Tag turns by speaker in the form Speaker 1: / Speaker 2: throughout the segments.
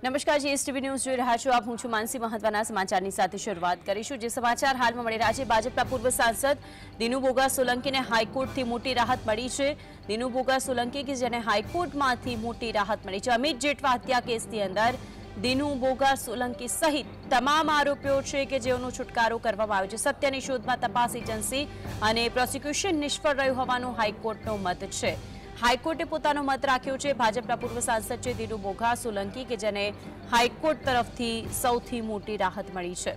Speaker 1: નમસ્કાર જી STV news જોઈ રહ્યા છો આપ હું છું માનસી મહત્વના સમાચારની સાથે શરૂઆત કરીશું જે સમાચાર હાલમાં મળી રહ્યા છે ભાજપના પૂર્વ સાંસદ દિનુ બોગા સોલંકીને હાઈકોર્ટથી મોટી રાહત મળી છે દિનુ બોગા સોલંકી કે જેને હાઈકોર્ટમાંથી મોટી રાહત મળી છે અમિત જેઠવા હત્યા કેસની અંદર દિનુ બોગા સોલંકી સહિત તમામ આરોપીઓ છે કે જેઓનો છુટકારો કરવામાં આવ્યો છે સત્યની શોધમાં તપાસ એજન્સી અને પ્રોસિક્યુશન નિષ્ફળ રહ્યું હોવાનો હાઈકોર્ટનો મત છે हाईकोर्टे પોતાનો મત રાખ્યો છે ભાજપના પૂર્વ સાંસદ છે દિનુ બોગા સોલંકી કે જેને હાઈકોર્ટ તરફથી સૌથી મોટી રાહત મળી છે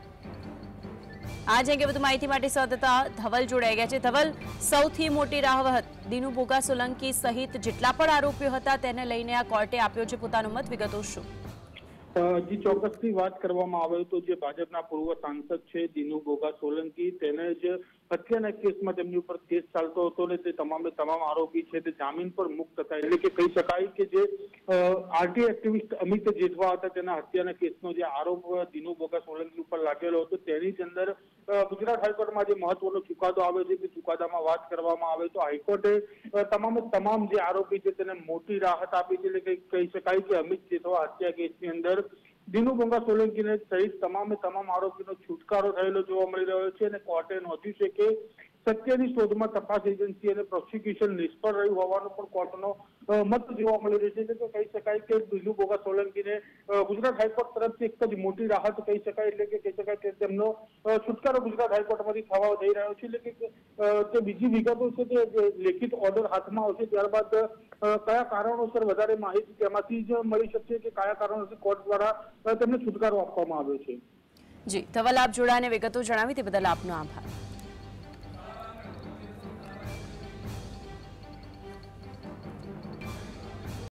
Speaker 1: आज अंगे વધુ માહિતી માટે સહદતા ધવલ જોડાઈ ગયા છે ધવલ સૌથી મોટી રાહત દિનુ બોગા સોલંકી સહિત જેટલા પણ આરોપીઓ હતા તેને લઈને આ કોર્ટે આપ્યો છે પોતાનો મત વિગતો શું
Speaker 2: जी ચોક્કસથી વાત કરવામાં આવે તો જે ભાજપના પૂર્વ સાંસદ છે દિનુ બોગા સોલંકી તેને જ હત્યાના કેસમાં તેમની ઉપર કેસ ચાલતો હતો ને તે તમામે તમામ આરોપી છે તે જામીન પર મુક્ત હતા એટલે કે કહી શકાય કે જે આરટી એક્ટિવિસ્ટ અમિત જેઠવા હતા તેના હત્યાના કેસનો જે આરોપ દિનુ બોગા સોલંકી ઉપર લાગેલો હતો તેની જ અંદર ગુજરાત હાઈકોર્ટમાં જે મહત્વનો ચુકાદો આવ્યો છે તે ચુકાદામાં વાત કરવામાં આવે તો હાઈકોર્ટે તમામ જે આરોપી છે તેને મોટી રાહત આપી છે એટલે કહી શકાય કે અમિત જેઠવા હત્યા કેસની અંદર દિનુ બોગા સોલંકીને સહિત તમામે તમામ આરોપીનો છુટકારો થયેલો જોવા મળી રહ્યો છે અને કોર્ટે નોંધ્યું છે કે સત્યની શોધમાં તપાસ એજન્સી અને પ્રોસિક્યુશન નિષ્ફળ રહ્યું હોવાનો પણ કોર્ટનો મત જોવા મળી રહ્યો છે તો કહી શકાય કે દિનુ બોગા સોલંકીને ગુજરાત હાઈકોર્ટ તરફથી એક જ મોટી રાહત કહી શકાય એટલે કે કહી શકાય કે તેમનો છુટકારો ગુજરાત હાઈકોર્ટમાંથી થવા જઈ રહ્યો છે એટલે કે તે બીજી વિગતો છે તે લેખિત ઓર્ડર હાથમાં આવશે ત્યારબાદ કયા કારણોસર વધારે માહિતી તેમાંથી જ મળી શકશે કે કયા કારણોસર કોર્ટ દ્વારા તેમને છુટકારો આપવામાં આવ્યો છે
Speaker 1: જી ધવલ આપ જોડાને વિગતો જણાવી તે બદલ આપનો આભાર।